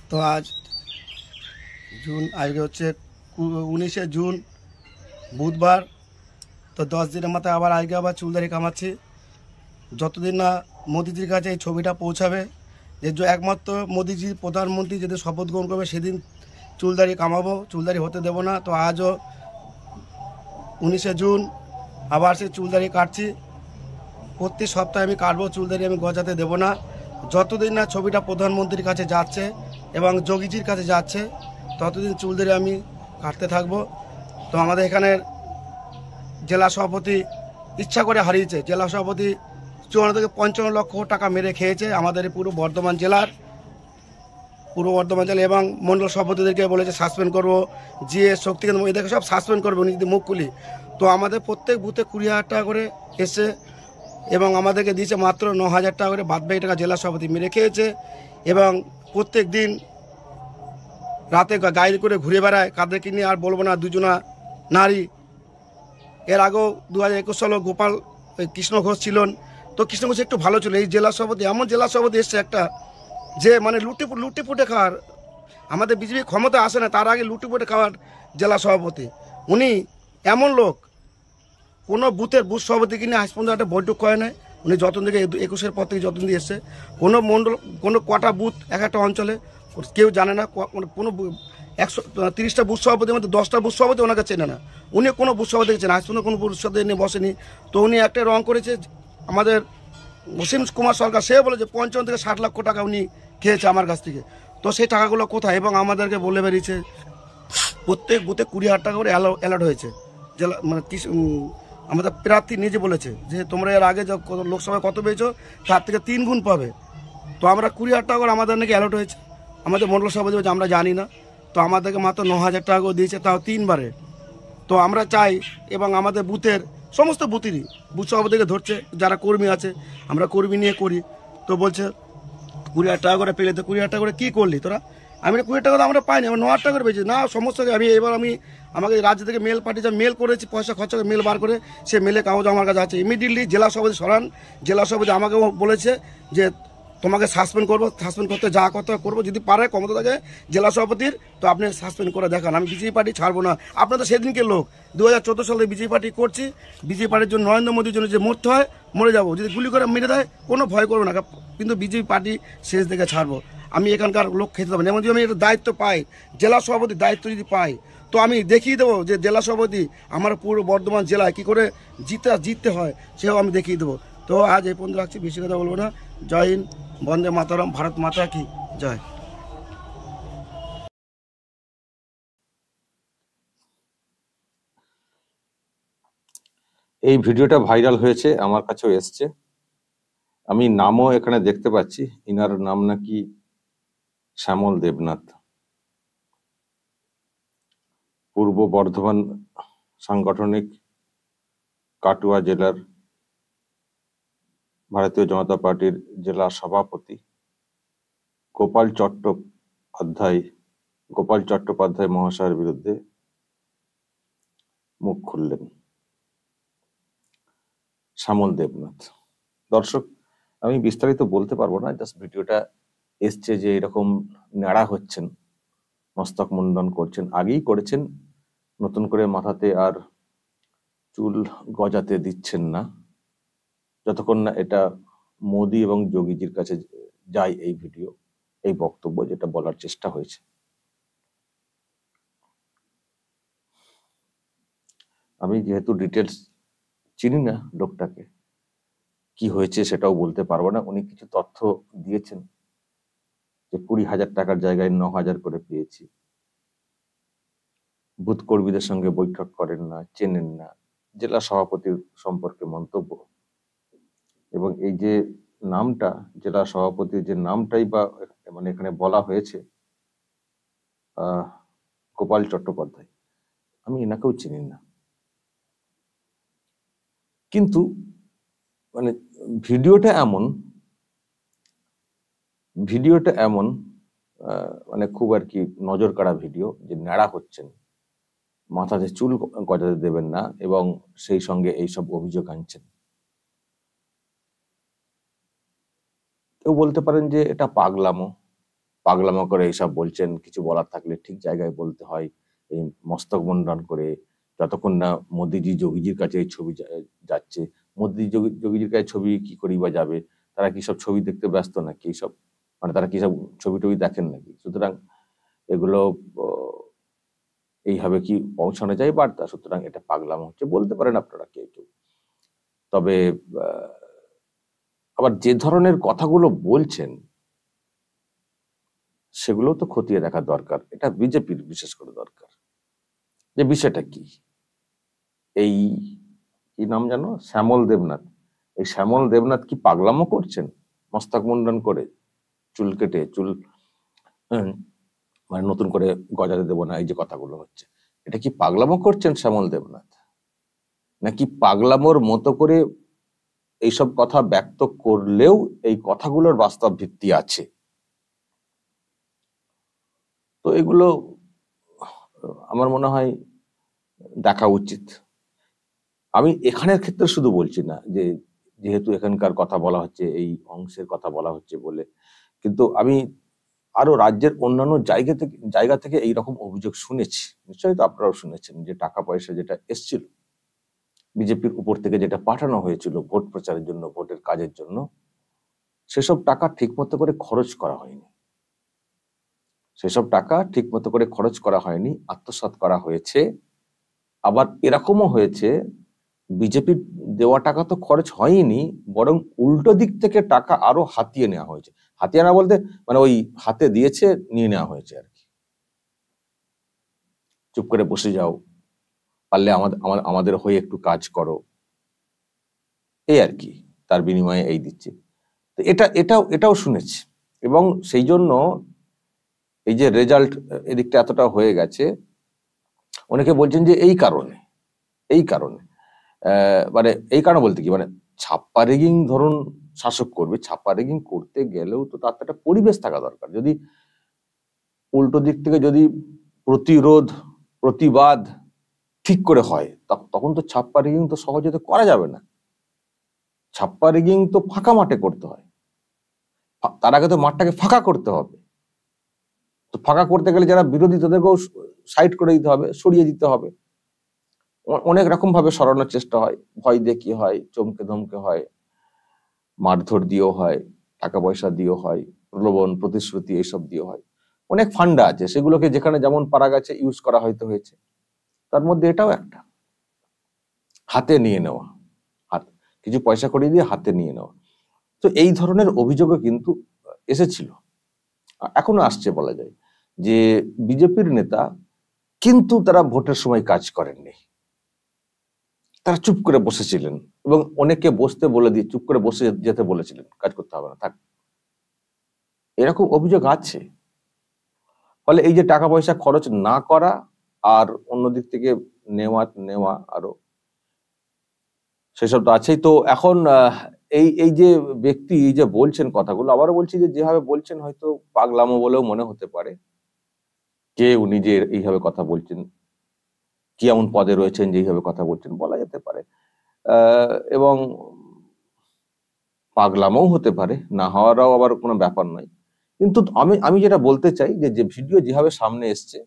তো আজকে হচ্ছে 19শে জুন বুধবার। তো 10 দিনের মাথায় আজকে আবার চুলদারি কামাচ্ছি। যতদিন না মোদিজির কাছে এই ছবিটা পৌঁছাবে, যে একমাত্র মোদিজি প্রধানমন্ত্রী যেদিন শপথ গ্রহণ করবে সেদিন চুলদারি কামাবো, চুলদারি হতে দেবো না। তো আজও 19শে জুন আবার সেই চুলদারি কাটছি। প্রতি সপ্তাহে আমি কাটবো চুলদারি, আমি গজাতে দেবো না যতদিন না ছবিটা প্রধানমন্ত্রীর কাছে যাচ্ছে এবং যোগীজির কাছে যাচ্ছে, ততদিন চুলদারি আমি কাটতে থাকবো। তো আমাদের এখানের জেলা সভাপতি ইচ্ছা করে হারিয়েছে। জেলা সভাপতি 54 থেকে 55 লক্ষ টাকা মেরে খেয়েছে আমাদের পুরো বর্ধমান জেলার এবং মণ্ডল সভাপতিদেরকে বলেছে সাসপেন্ড করবো, জিএস শক্তিকেন্দ্র এদেরকে সব সাসপেন্ড করবো উনি যদি মুখ খুলি। তো আমাদের প্রত্যেক বুথে 20,000 টাকা করে এসে এবং আমাদেরকে দিয়েছে মাত্র 9,000 টাকা করে। বাদবাকি টাকা জেলা সভাপতি মেরে খেয়েছে এবং প্রত্যেক দিন রাতে গাড়ি করে ঘুরে বেড়ায়। কাদেরকে নিয়ে আর বলবো না, দুজনা নারী। এর আগেও 2021 সালে গোপাল কৃষ্ণ ঘোষ ছিলেন। তো কৃষ্ণ ঘোষ একটু ভালো ছিল। এই জেলা সভাপতি এমন জেলা সভাপতি এসছে একটা, যে মানে লুটিপুটে খাওয়ার, আমাদের বিজেপি ক্ষমতা আসে না তার আগে লুটিপুটে খাওয়ার জেলা সভাপতি উনি। এমন লোক কোনো বুথের বুথ সভাপতিকে নিয়ে আজ পর্যন্ত একটা বৈঠক করে নেয়। উনি যতদিন থেকে 21-এর পর থেকে যতদিন দিয়ে এসছে, কোনো মণ্ডল কোনো কটা বুথ এক একটা অঞ্চলে কেউ জানে না। কোনো 130টা বুথ সভাপতির মধ্যে 10টা বুথ সভাপতি ওনাকে চেনে না। উনি কোনো বুথ সভাপতিকে চেনে, আজ পর্যন্ত কোনো বুথ সভাপতি নিয়ে বসেনি। তো উনি একটা রং করেছে আমাদের অসীম কুমার সরকার, সে বলেছে 55 থেকে 60 লক্ষ টাকা উনি খেয়েছে আমার কাছ থেকে। তো সেই টাকাগুলো কোথায়? এবং আমাদেরকে বলে বেরিয়েছে প্রত্যেক বুথে 20,000 টাকা করে অ্যালার্ট হয়েছে। জেলা মানে আমাদের প্রার্থী নিজে বলেছে যে তোমরা এর আগে লোকসভায় কত পেয়েছো তার থেকে 3 গুণ পাবে। তো আমরা 20,000 টাকা করে আমাদের নাকি অ্যালার্ট হয়েছে। আমাদের মণ্ডল সভাপতি বলছে আমরা জানি না। তো আমাদেরকে মাত্র 9,000 টাকা করে দিয়েছে, তাও 3 বারে। তো আমরা চাই এবং আমাদের বুথের সমস্ত বুথেরই বুথ সভাপতিকে ধরছে, যারা কর্মী আছে আমরা কর্মী নিয়ে করি। তো বলছে 20,000 টাকা করে পেলে তো 20,000 টাকা করে কী করলি তোরা? আমি 20 টাকা আমরা পাইনি, আমরা 9,000 টাকা করে পেয়েছি না। সমস্যা আমি আমাকে রাজ্য থেকে মেল পাঠিয়েছে, মেল করেছি, পয়সা খরচা করে মেল বার করে, সে মেলে কাগজ আমার কাছে আছে। ইমিডিয়েটলি জেলা সভাপতি সরান। জেলা সভাপতি আমাকে বলেছে যে তোমাকে সাসপেন্ড করবো, সাসপেন্ড করতে যা করতে করবো, যদি পারে ক্ষমতা থাকে জেলা সভাপতির, তো আপনি সাসপেন্ড করে দেখান। আমি বিজেপি পার্টি ছাড়বো না। আপনার তো সেদিনকে লোক 2014 সালে বিজেপি পার্টি করছি। বিজেপি পার্টির জন্য নরেন্দ্র মোদীর জন্য যে মরতে হয় মরে যাবো, যদি গুলি করে মেরে দেয় কোনো ভয় করবো না, কিন্তু বিজেপি পার্টি শেষ দেখে ছাড়বো। আমি এখানকার লোক খেতে দেবো না। যেমন যদি আমি একটা দায়িত্ব পাই, জেলা সভাপতির দায়িত্ব যদি পাই, তো আমি দেখিয়ে দেবো যে জেলা সভাপতি আমার পুরো বর্ধমান জেলায় কী করে জিততে হয়, সেও আমি দেখিয়ে দেবো। তো আজ এই পর্যন্ত রাখছি, বেশি কথা বলবো না। জয় হিন্দ, বন্দে মাতরম, ভারত মাতা কি জয়। এই ভিডিওটা ভাইরাল হয়েছে, আমার কাছেও এসছে। আমি নামও এখানে দেখতে পাচ্ছি, ইনার নাম নাকি শ্যামল দেবনাথ, পূর্ব বর্ধমান সাংগঠনিক কাটুয়া জেলার ভারতীয় জনতা পার্টির জেলা সভাপতি গোপাল চট্টোপাধ্যায় মহাশয়ের বিরুদ্ধে মুখ খুললেন শ্যামল দেবনাথ। দর্শক, আমি বিস্তারিত বলতে পারবো না, জাস্ট ভিডিওটা এসছে যে এরকম ন্যাড়া হচ্ছেন, মস্তক মুন্ডন করছেন, আগেই করেছেন, নতুন করে মাথাতে আর চুল গজাতে দিচ্ছেন না যতক্ষণ না এটা মোদি এবং যোগীজির কাছে যায়। এই ভিডিও, এই বক্তব্য যেটা বলার চেষ্টা হয়েছে, আমি যেহেতু ডিটেলস চিনি না লোকটাকে, কি হয়েছে সেটাও বলতে পারবো না। উনি কিছু তথ্য দিয়েছেন যে 20,000 টাকার জায়গায় 9,000 করে পেয়েছি, বুথ কর্মীদের সঙ্গে বৈঠক করেন না, চেনেন না, জেলা সভাপতির সম্পর্কে মন্তব্য। এবং এই যে নামটা, জেলা সভাপতির যে নামটাই বা মানে এখানে বলা হয়েছে গোপাল চট্টোপাধ্যায়, আমি এনাকেও চিনি না। কিন্তু মানে ভিডিওটা এমন মানে খুব আর কি নজর কাড়া ভিডিও, যে ন্যাড়া হচ্ছেন, মাথাতে চুল গজাতে দেবেন না, এবং সেই সঙ্গে এইসব অভিযোগ আনছেন। কেউ বলতে পারেন যে এটা পাগলামো, পাগলামো করে এইসব বলছেন। কিছু বলার থাকলে ঠিক জায়গায় বলতে হয়। এই মস্তক মুন্ডন করে যতক্ষণ না মোদিজি যোগীজির কাছে এই ছবি যাচ্ছে, মোদিজি যোগীজির কাছে ছবি কি করেই বা যাবে? তারা কি সব ছবি দেখতে ব্যস্ত নাকি? এইসব মানে তারা কি সব ছবি টবি দেখেন নাকি? সুতরাং এগুলো এইভাবে কি পৌঁছানো যায় বার্তা? সুতরাং এটা পাগলামো হচ্ছে বলতে পারেন আপনারা কেউ কেউ। তবে আবার যে ধরনের কথাগুলো বলছেন সেগুলো তো খতিয়ে দেখা দরকার। এটা বিজেপির বিশেষ করে দরকার যে বিষয়টা কি। এই কি নাম জানো, শ্যামল দেবনাথ। এই শ্যামল দেবনাথ কি পাগলামো করছেন মস্তক মুন্ডন করে, চুল কেটে চুল হুম, মানে নতুন করে গজাতে দেবো না, এই যে কথাগুলো হচ্ছে, এটা কি পাগলামো করছেন শ্যামল দেবনাথ, নাকি পাগলামোর মতো করে এইসব কথা ব্যক্ত করলেও এই কথাগুলোর বাস্তব ভিত্তি আছে? তো এগুলো আমার মনে হয় দেখা উচিত। আমি এখানের ক্ষেত্রে শুধু বলছি না যে যেহেতু এখানকার কথা বলা হচ্ছে, এই অংশের কথা বলা হচ্ছে বলে, কিন্তু আমি আরো রাজ্যের অন্যান্য জায়গা থেকে এইরকম অভিযোগ শুনেছি। নিশ্চয়ই তো আপনারাও শুনেছেন যে টাকা পয়সা যেটা এসছিল বিজেপির উপর থেকে, যেটা পাঠানো হয়েছিল ভোট প্রচারের জন্য, ভোটের কাজের জন্য, সেসব টাকা ঠিক মতো করে খরচ করা হয়নি। সেসব টাকা ঠিক মতো করে খরচ করা হয়নি, আত্মসাৎ করা হয়েছে। আবার এরকমও হয়েছে বিজেপির দেওয়া টাকা তো খরচ হয়নি, বরং উল্টো দিক থেকে টাকা আরো হাতিয়ে নেওয়া হয়েছে। হাতিয়ে নেওয়া বলতে মানে ওই হাতে দিয়েছে, নিয়ে নেওয়া হয়েছে আর কি। চুপ করে বসে যাও, পারলে আমাদের হয়ে একটু কাজ করো, এই আর কি, তার বিনিময়ে এই দিচ্ছে। তো এটাও শুনেছি। এবং সেই জন্য এই যে রেজাল্ট এদিকটা এতটা হয়ে গেছে, অনেকে বলছেন যে এই কারণে মানে এই কারণে বলতে কি, মানে ছাপ্পা রেগিং ধরুন শাসক করবে, ছাপ্পা রেগিং করতে গেলেও তো তার একটা পরিবেশ থাকা দরকার। যদি উল্টো দিক থেকে যদি প্রতিরোধ প্রতিবাদ ঠিক করে হয়, তখন তো ছাপ্পা রেগিং তো সহজে তো করা যাবে না। ছাপ্পা রেগিং তো ফাঁকা মাঠে করতে হয়, তার আগে তো মাঠটাকে ফাঁকা করতে হবে। তো ফাঁকা করতে গেলে যারা বিরোধী তাদেরকেও সাইড করে দিতে হবে, সরিয়ে দিতে হবে। অনেক রকম ভাবে সরানোর চেষ্টা হয়, ভয় দেখিয়ে হয়, চমকে ধমকে হয়, মারধর দিয়েও হয়, টাকা পয়সা দিয়েও হয়, প্রলোভন প্রতিশ্রুতি এইসব দিয়ে হয়। অনেক ফান্ডা আছে, সেগুলোকে যেখানে যেমন পারা গেছে ইউজ করা হয়েছে। তার মধ্যে এটাও একটা, হাতে নিয়ে নেওয়া, কিছু পয়সা করিয়ে দিয়ে হাতে নিয়ে নেওয়া। তো এই ধরনের অভিযোগও কিন্তু এসেছিল, এখনো আসছে বলা যায়, যে বিজেপির নেতা কিন্তু তারা ভোটের সময় কাজ করেননি, তারা চুপ করে বসেছিলেন এবং অনেকে বসতে বলে দিয়ে চুপ করে বসে যেতে বলেছিলেন, কাজ করতে হবে না, থাক। এরকম অভিযোগ আছে। ফলে এই যে টাকা পয়সা খরচ না করা আর অন্যদিক থেকে নেওয়া নেওয়া আরো, সেসব তো আছেই। তো এখন এই যে ব্যক্তি এই যে বলছেন কথাগুলো, আবারও বলছি যে যেভাবে বলছেন হয়তো পাগলামো বলেও মনে হতে পারে। কে উনি যে এইভাবে কথা বলছেন, কি এমন পদে রয়েছেন যে এইভাবে কথা বলছেন, বলা যেতে পারে। এবং পাগলামও হতে পারে, না হওয়ারও আবার কোনো ব্যাপার নয়। কিন্তু আমি যেটা বলতে চাই যে ভিডিও যেভাবে সামনে এসছে,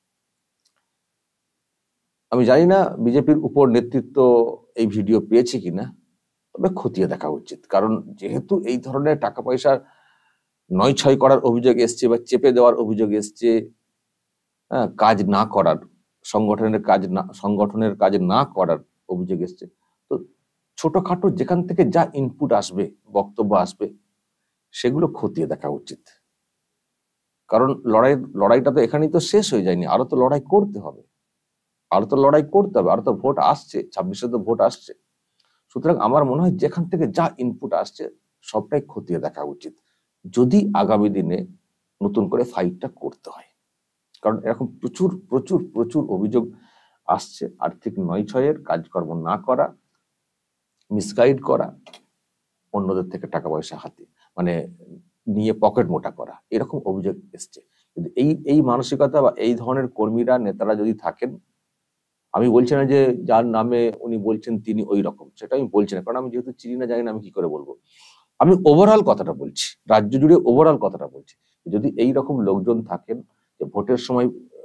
আমি জানি না বিজেপির উপর নেতৃত্ব এই ভিডিও পেয়েছে কিনা, তবে খতিয়ে দেখা উচিত। কারণ যেহেতু এই ধরনের টাকা পয়সা নয় ছয় করার অভিযোগ এসছে বা চেপে দেওয়ার অভিযোগ এসছে, কাজ না করার, সংগঠনের কাজ না করার অভিযোগ এসছে, তো ছোটখাটো যেখান থেকে যা ইনপুট আসবে, বক্তব্য আসবে, সেগুলো খতিয়ে দেখা উচিত। কারণ লড়াইটা তো এখানেই তো শেষ হয়ে যায়নি, আরো তো লড়াই করতে হবে, আরো তো ভোট আসছে, 26-এ তো ভোট আসছে। সুতরাং আমার মনে হয় যেখান থেকে যা ইনপুট আসছে সবটাই খতিয়ে দেখা উচিত, যদি আগামী দিনে নতুন করে ফাইটটা করতে হয়। কারণ এরকম প্রচুর প্রচুর প্রচুর অভিযোগ আসছে, আর্থিক নয় ছয়ের, কাজকর্ম না করা, মিসগাইড করা, অন্যদের থেকে টাকা পয়সা হাতে মানে নিয়ে পকেট মোটা করা, এরকম অভিযোগ এসছে। কিন্তু এই মানসিকতা বা এই ধরনের কর্মীরা, নেতারা যদি থাকেন, আমি বলছি না যে যার নামে উনি বলছেন তিনি ওই রকম, সেটা আমি বলছি না, কারণ আমি যেহেতু চিনি না, জানি না, আমি কি করে বলবো। আমি ওভারঅল কথাটা বলছি, রাজ্য জুড়ে ওভারঅল কথাটা বলছি। যদি এই রকম লোকজন থাকেন যে ভোটের সময়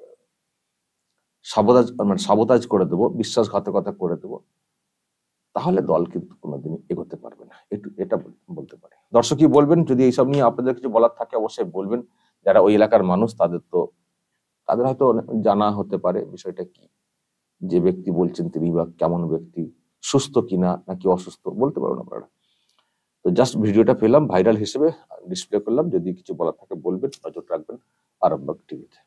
সাবোতাজ করে দেবো, বিশ্বাসঘাতকতা করে দেবো, তাহলে দল কিন্তু কোনোদিনই এগোতে পারবে না। এটা বলতে পারি। দর্শক কি বলবেন? যদি এইসব নিয়ে আপনাদের কিছু বলার থাকে অবশ্যই বলবেন। যারা ওই এলাকার মানুষ তাদের হয়তো জানা হতে পারে বিষয়টা কি, যে ব্যক্তি বলছেন তিনি বা কেমন ব্যক্তি, সুস্থ কিনা নাকি অসুস্থ, বলতে পারবেন আপনারা। তো জাস্ট ভিডিওটা পেলাম, ভাইরাল হিসেবে ডিসপ্লে করলাম। যদি কিছু বলার থাকে বলবেন, নজর রাখবেন আরামবাগ টিভিতে।